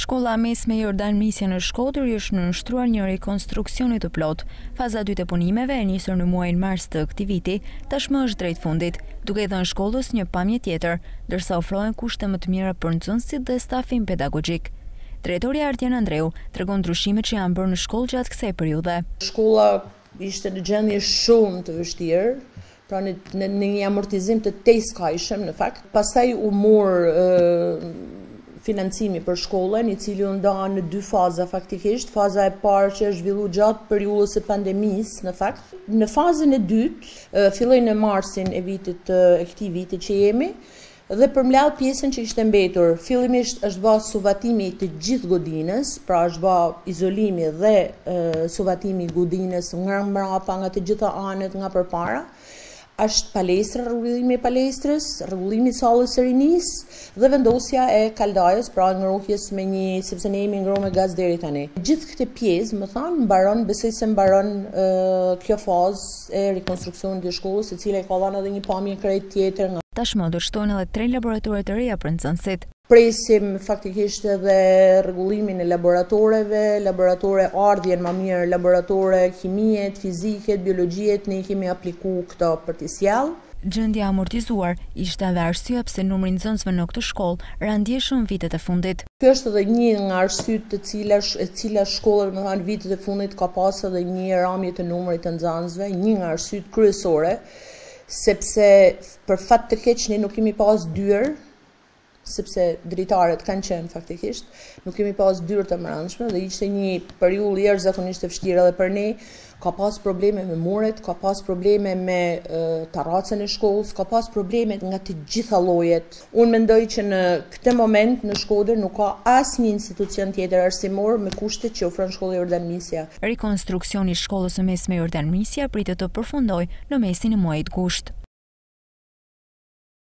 Shkolla mesme Jordan Misja në Shkodër është nënshtruar një rikonstruksioni të plot. Faza 2 të punimeve e nisur në muajin mars të këtij viti, tashmë është drejt fundit, duke i dhënë shkollës një pamje tjetër, ndërsa ofrohen kushte më të mira për nxënësit dhe stafin pedagogjik. Drejtori Artjan Andreu tregon ndryshimet që janë bërë në shkollë gjatë kësaj periudhe. Shkolla ishte në gjendje shumë të vështirë, pra në një amortizim të tejskajshëm në fakt. Pastaj u mor financimi për shkollën, i cili u nda në 2 faza faktikisht. Faza e parë që është zhvilluar gjatë periudhës së pandemisë në fakt. Në fazën e dytë, filloi në marsin e këtij viti që jemi, dhe përmbledh pjesën që ishte mbetur. Fillimisht është bërë suvatimi të gjithë godinës, pra është bërë izolimi dhe suvatimi i godinës nga mbrapa, nga të gjitha anët, nga përpara. Është palestra, rregullimi i palestrës, rregullimi i sallës së rinisë dhe vendosja e kaldajës, pra ngrohjes me sepse ne jemi ngrohur me gaz deri tani. Gjithë këtë pjesë, më thanë, besoj se mbaron kjo fazë e rikonstruksionit të shkollës, e cila ka dhënë edhe një pamje krejt tjetër. Tashmë do shtohen edhe 3 laboratore të reja për nxënësit. Presim faktikisht edhe rregullimin e laboratore ardhjen më mirë, laboratore kimie, fizike, biologjie, ne kemi aplikuar këto për t'i sjellë. Gjendja amortizuar ishte edhe arsyeja pse numri i nxënësve në këtë shkollë randjeshëm vitet e fundit. Kjo është edhe një nga arsyet e cila shkolla në vitet e fundit ka pasur edhe një ramje të numrit të nxënësve, një nga arsyet kryesore, sepse për fat të keq ne nuk kemi pas dyer, sepse drejtarët kanë qenë faktikisht, nuk kemi pas dyer të brendshme dhe ishte një periudhë jashtëzakonisht e vështirë edhe për ne. Ka pas probleme me muret, ka pas probleme me terracën e shkollës, ka pas probleme nga të gjitha llojet. Unë mendoj që në këtë moment në Shkodër nuk ka asnjë institucion tjetër arsimor me kushtet që ofron shkolla Jordan Misja. Rikonstruksioni i shkollës së mesme Jordan Misja pritet të përfundojë në mesin e muajit gusht.